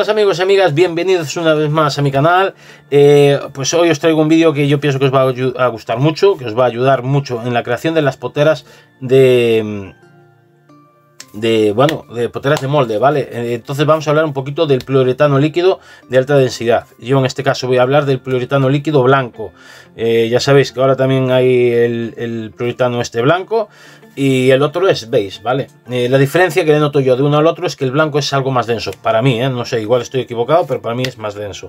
buenas amigos y amigas, bienvenidos una vez más a mi canal. Pues hoy os traigo un vídeo que yo pienso que os va a gustar mucho, que os va a ayudar mucho en la creación de las poteras de poteras de molde, ¿vale? Entonces vamos a hablar un poquito del poliuretano líquido de alta densidad. Yo en este caso voy a hablar del poliuretano líquido blanco. Ya sabéis que ahora también hay el poliuretano este blanco y el otro es beige, ¿vale? La diferencia que le noto yo de uno al otro es que el blanco es algo más denso, para mí, no sé, igual estoy equivocado, pero para mí es más denso.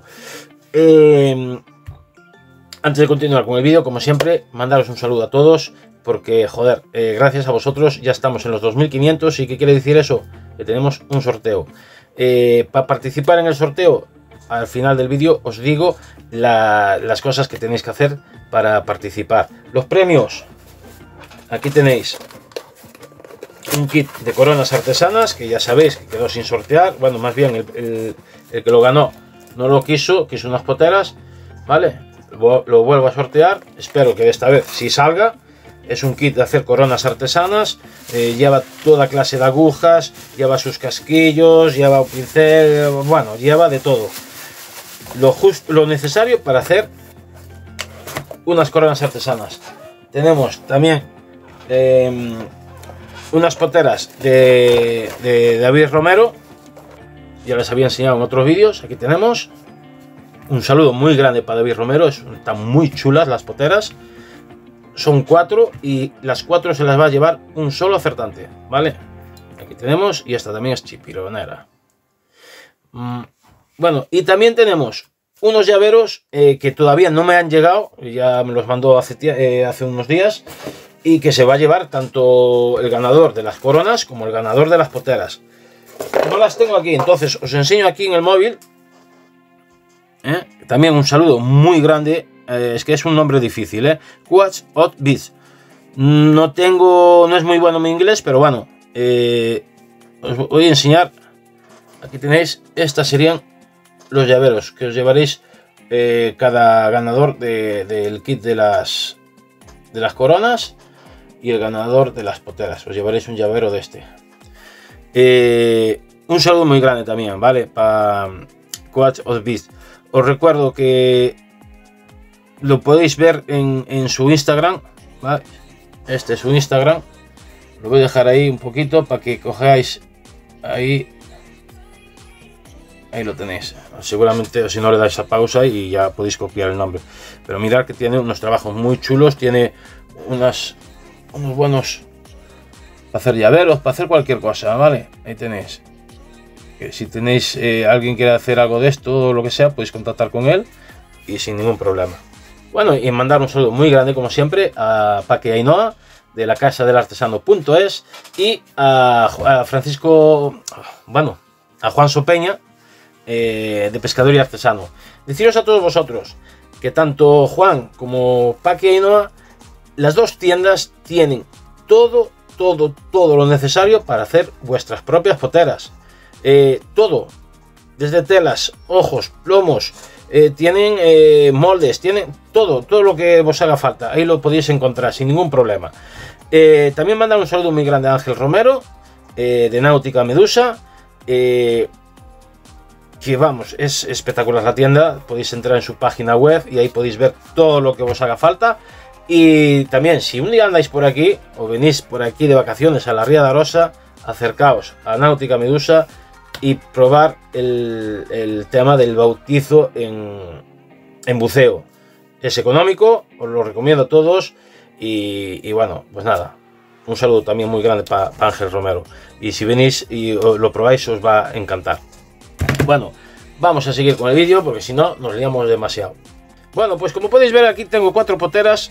Antes de continuar con el vídeo, como siempre, mandaros un saludo a todos, porque, joder, gracias a vosotros ya estamos en los 2500. ¿Y qué quiere decir eso? Que tenemos un sorteo. Para participar en el sorteo, al final del vídeo os digo las cosas que tenéis que hacer para participar. Los premios, aquí tenéis un kit de coronas artesanas, que ya sabéis que quedó sin sortear. Bueno, más bien el que lo ganó no lo quiso unas poteras, ¿vale? Lo vuelvo a sortear, espero que esta vez sí salga. Es un kit de hacer coronas artesanas, lleva toda clase de agujas, lleva sus casquillos, lleva un pincel, bueno, lleva de todo. Lo necesario para hacer unas coronas artesanas. Tenemos también unas poteras de David Romero, ya les había enseñado en otros vídeos. Aquí tenemos un saludo muy grande para David Romero, están muy chulas las poteras. Son 4 y las 4 se las va a llevar un solo acertante, ¿vale? Aquí tenemos, y esta también es chipironera. Bueno, y también tenemos unos llaveros que todavía no me han llegado, ya me los mandó hace unos días, y que se va a llevar tanto el ganador de las coronas como el ganador de las poteras. No las tengo aquí, entonces os enseño aquí en el móvil. También un saludo muy grande. Es que es un nombre difícil, Quads Hot Beats. No es muy bueno mi inglés, pero bueno, os voy a enseñar. Aquí tenéis, estas serían los llaveros que os llevaréis cada ganador del kit de las coronas y el ganador de las poteras. Os llevaréis un llavero de este. Un saludo muy grande también, ¿vale? Para Quads Hot Beats. Os recuerdo que lo podéis ver en su Instagram, ¿vale? Este es su Instagram. Lo voy a dejar ahí un poquito para que cojáis ahí. Ahí lo tenéis. Seguramente, o si no, le dais a pausa y ya podéis copiar el nombre. Pero mirad que tiene unos trabajos muy chulos. Tiene unos buenos para hacer llaveros, para hacer cualquier cosa, ¿vale? Ahí tenéis. Si tenéis alguien que quiera hacer algo de esto o lo que sea, podéis contactar con él y sin ningún problema. Bueno, y mandar un saludo muy grande, como siempre, a Paque Ainhoa, de la casa del artesano.es, y a Francisco, bueno, a Juan Sopeña, de Pescador y Artesano. Deciros a todos vosotros que tanto Juan como Paque Ainhoa, las dos tiendas tienen todo lo necesario para hacer vuestras propias poteras. Todo, desde telas, ojos, plomos, tienen moldes, tienen todo lo que os haga falta. Ahí lo podéis encontrar sin ningún problema. También mandar un saludo muy grande a Ángel Romero, de Náutica Medusa, que vamos, es espectacular la tienda. Podéis entrar en su página web y ahí podéis ver todo lo que os haga falta. Y también, si un día andáis por aquí o venís por aquí de vacaciones a la Ría de Arosa, acercaos a Náutica Medusa y probar el tema del bautizo en buceo. Es económico, os lo recomiendo a todos. Y bueno, pues nada, un saludo también muy grande para Ángel Romero. Y si venís y lo probáis, os va a encantar. Bueno, vamos a seguir con el vídeo, porque si no nos liamos demasiado. Bueno, pues como podéis ver, aquí tengo 4 poteras.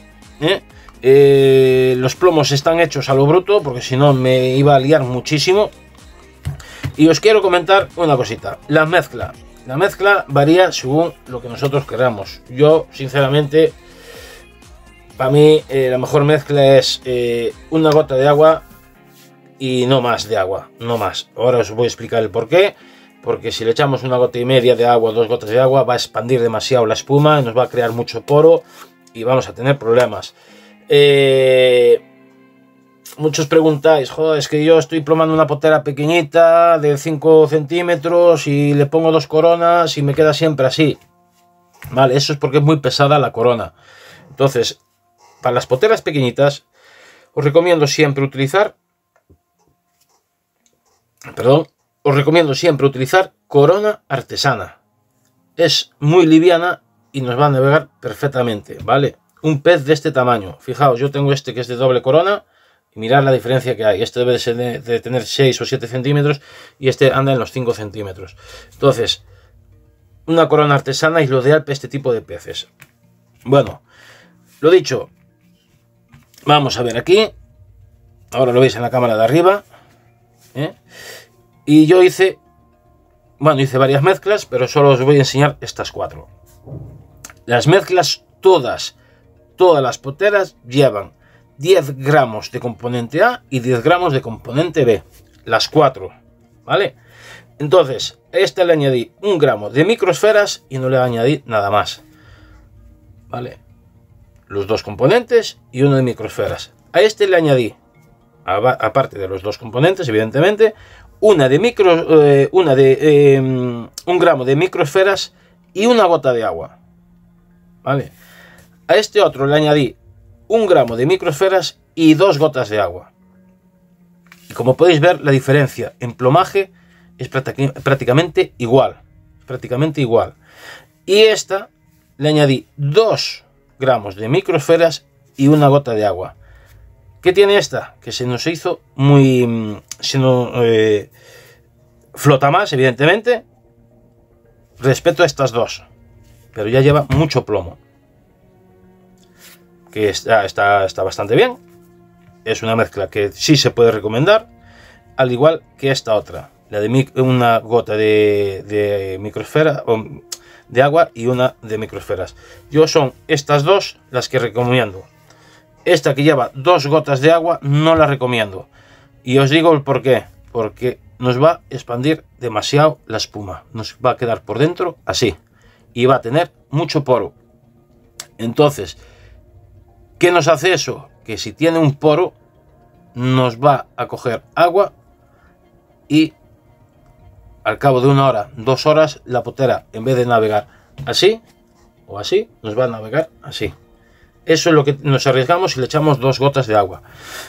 Los plomos están hechos a lo bruto, porque si no me iba a liar muchísimo. Y os quiero comentar una cosita. La mezcla varía según lo que nosotros queramos. Yo, sinceramente, para mí la mejor mezcla es una gota de agua y no más de agua, no más. Ahora os voy a explicar el por qué. Porque si le echamos una gota y media de agua, 2 gotas de agua, va a expandir demasiado la espuma, nos va a crear mucho poro y vamos a tener problemas. muchos preguntáis, joder, es que yo estoy plomando una potera pequeñita de 5 centímetros y le pongo 2 coronas y me queda siempre así. Vale, eso es porque es muy pesada la corona. Entonces, para las poteras pequeñitas, os recomiendo siempre utilizar, corona artesana. Es muy liviana y nos va a navegar perfectamente, ¿vale? Un pez de este tamaño. Fijaos, yo tengo este que es de doble corona y mirad la diferencia que hay. Este debe de tener 6 o 7 centímetros y este anda en los 5 centímetros. Entonces, una corona artesana es lo ideal para este tipo de peces. Bueno, lo dicho, vamos a ver aquí. Ahora lo veis en la cámara de arriba. Y yo hice varias mezclas, pero solo os voy a enseñar estas 4. Las mezclas todas las poteras llevan 10 gramos de componente A y 10 gramos de componente B. Las 4, ¿vale? Entonces, a esta le añadí 1 gramo de microesferas y no le añadí nada más, ¿vale? Los 2 componentes y 1 de microesferas. A este le añadí, aparte de los 2 componentes, evidentemente, 1 gramo de microesferas y 1 gota de agua, ¿vale? A este otro le añadí 1 gramo de microesferas y 2 gotas de agua. Y como podéis ver, la diferencia en plomaje es prácticamente igual. Y esta le añadí 2 gramos de microesferas y 1 gota de agua. ¿Qué tiene esta? Que se nos hizo muy... flota más, evidentemente, respecto a estas 2. Pero ya lleva mucho plomo. Que está bastante bien. Es una mezcla que sí se puede recomendar. Al igual que esta otra. La de una gota de microesfera, de agua y 1 de microesferas. Yo son estas 2 las que recomiendo. Esta que lleva 2 gotas de agua no la recomiendo. Y os digo el por qué. Porque nos va a expandir demasiado la espuma. Nos va a quedar por dentro así. Y va a tener mucho poro. Entonces, ¿qué nos hace eso? Que si tiene un poro, nos va a coger agua y al cabo de 1 hora, 2 horas, la potera, en vez de navegar así o así, nos va a navegar así. Eso es lo que nos arriesgamos si le echamos 2 gotas de agua.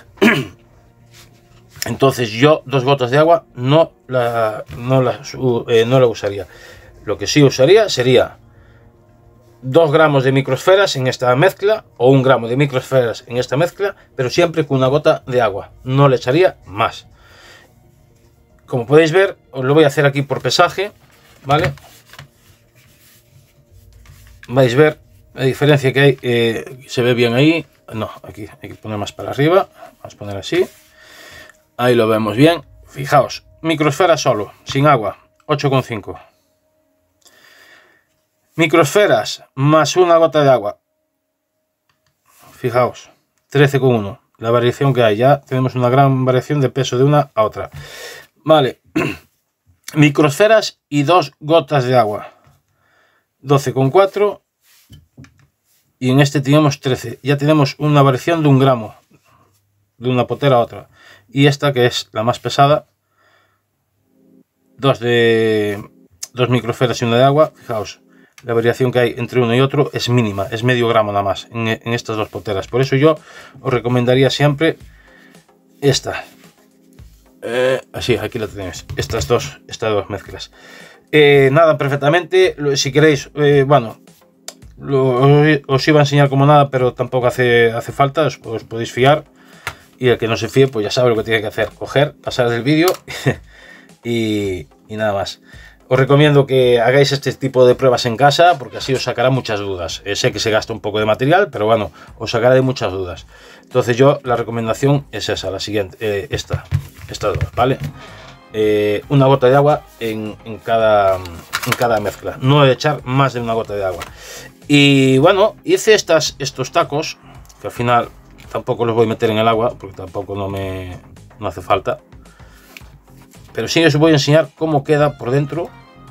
Entonces yo 2 gotas de agua no la usaría. Lo que sí usaría sería 2 gramos de microesferas en esta mezcla o 1 gramo de microesferas en esta mezcla, pero siempre con 1 gota de agua. No le echaría más. Como podéis ver, os lo voy a hacer aquí por pesaje, ¿vale? Vais a ver la diferencia que hay. Se ve bien ahí. No, aquí hay que poner más para arriba. Vamos a poner así. Ahí lo vemos bien. Fijaos, microesferas solo, sin agua, 8,5. Microesferas más 1 gota de agua. Fijaos, 13,1. La variación que hay. Ya tenemos una gran variación de peso de una a otra. Vale. Microesferas y 2 gotas de agua. 12,4. Y en este tenemos 13. Ya tenemos una variación de 1 gramo. De una potera a otra. Y esta, que es la más pesada, 2 microesferas y 1 de agua. Fijaos, la variación que hay entre uno y otro es mínima, es medio gramo nada más en estas 2 poteras. Por eso yo os recomendaría siempre esta. Así, aquí la tenéis, estas dos mezclas. Nada, perfectamente. Si queréis, bueno, os iba a enseñar como nada, pero tampoco hace falta, os podéis fiar. Y el que no se fíe, pues ya sabe lo que tiene que hacer: coger, pasar del vídeo y nada más. Os recomiendo que hagáis este tipo de pruebas en casa, porque así os sacará muchas dudas. Sé que se gasta un poco de material, pero bueno, os sacará de muchas dudas. Entonces yo, la recomendación es esa, la siguiente, estas dos, ¿vale? 1 gota de agua en cada mezcla. No he de echar más de 1 gota de agua. Y bueno, hice estos tacos, que al final tampoco los voy a meter en el agua, porque tampoco no hace falta. Pero sí os voy a enseñar cómo queda por dentro.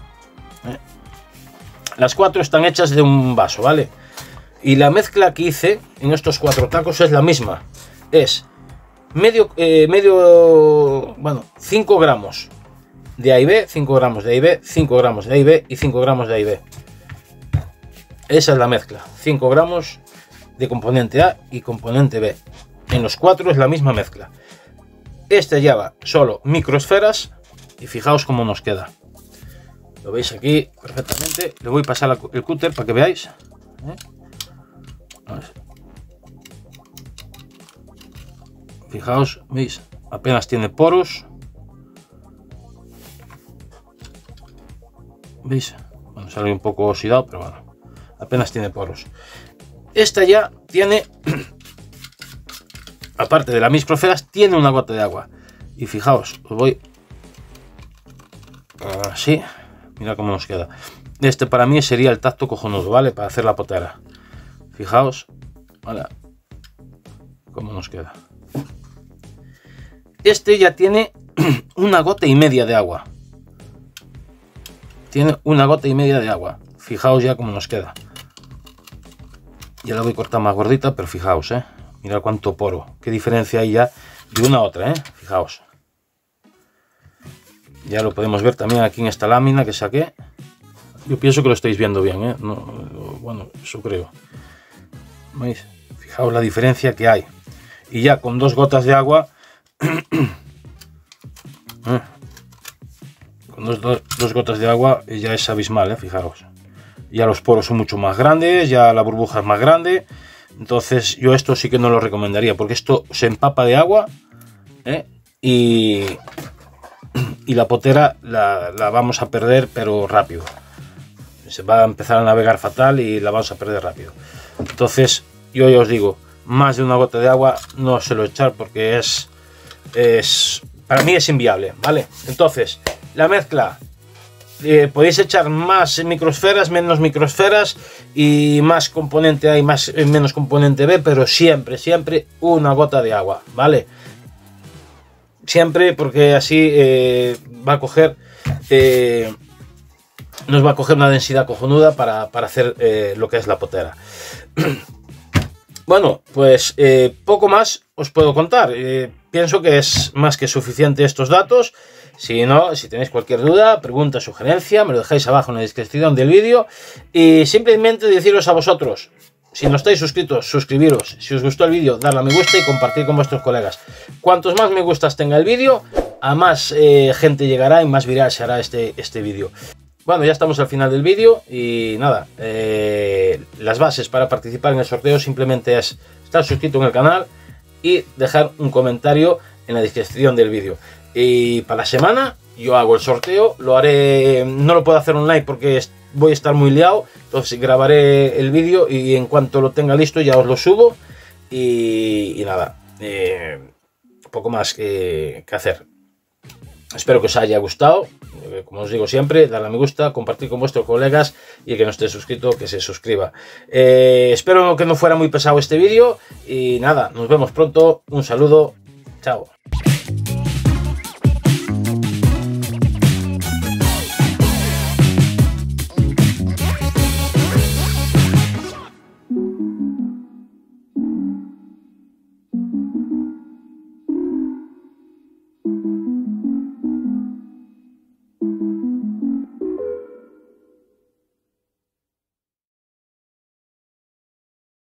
Las 4 están hechas de un vaso, ¿vale? Y la mezcla que hice en estos 4 tacos es la misma. Es bueno, 5 gramos de A y B, 5 gramos de A y B, 5 gramos de A y B y 5 gramos de A y B. Esa es la mezcla, 5 gramos de componente A y componente B. En los 4 es la misma mezcla. Este lleva solo microesferas y fijaos cómo nos queda. Lo veis aquí perfectamente. Le voy a pasar el cúter para que veáis. Fijaos, veis, apenas tiene poros. ¿Veis? Bueno, sale un poco oxidado, pero bueno, apenas tiene poros. Esta ya tiene, aparte de las microesferas, tiene una gota de agua. Y fijaos, os voy así, mira cómo nos queda. Este para mí sería el tacto cojonudo, ¿vale? Para hacer la potera. Fijaos, ¿vale? Cómo nos queda. Este ya tiene una gota y media de agua. Tiene una gota y media de agua. Fijaos ya cómo nos queda. Ya la voy a cortar más gordita, pero fijaos, mirad cuánto poro. Qué diferencia hay ya de una a otra, fijaos. Ya lo podemos ver también aquí en esta lámina que saqué. Yo pienso que lo estáis viendo bien, no, bueno, eso creo. ¿Veis? Fijaos la diferencia que hay. Y ya con 2 gotas de agua... con dos gotas de agua ya es abismal, fijaos. Ya los poros son mucho más grandes, ya la burbuja es más grande. Entonces yo esto sí que no lo recomendaría, porque esto se empapa de agua, y la potera la vamos a perder, pero rápido. Se va a empezar a navegar fatal y la vamos a perder rápido. Entonces yo ya os digo, más de una gota de agua no se lo echar, porque para mí es inviable, ¿vale? Entonces la mezcla, podéis echar más microesferas, menos microesferas, y más componente A y menos componente B, pero siempre una gota de agua, ¿vale? Siempre, porque así va a coger, nos va a coger una densidad cojonuda para hacer lo que es la potera. Bueno, pues poco más os puedo contar. Pienso que es más que suficiente estos datos. Si no, si tenéis cualquier duda, pregunta, sugerencia, me lo dejáis abajo en la descripción del vídeo. Y simplemente deciros a vosotros, si no estáis suscritos, suscribiros. Si os gustó el vídeo, darle a me gusta y compartir con vuestros colegas. Cuantos más me gustas tenga el vídeo, a más gente llegará y más viral se hará este vídeo. Bueno, ya estamos al final del vídeo y nada, las bases para participar en el sorteo simplemente es estar suscrito en el canal y dejar un comentario en la descripción del vídeo. Y para la semana yo hago el sorteo, lo haré, no lo puedo hacer online porque voy a estar muy liado, entonces grabaré el vídeo y en cuanto lo tenga listo ya os lo subo y nada, poco más que hacer. Espero que os haya gustado, como os digo siempre, darle a me gusta, compartir con vuestros colegas y el que no esté suscrito que se suscriba. Espero que no fuera muy pesado este vídeo y nada, nos vemos pronto, un saludo, chao.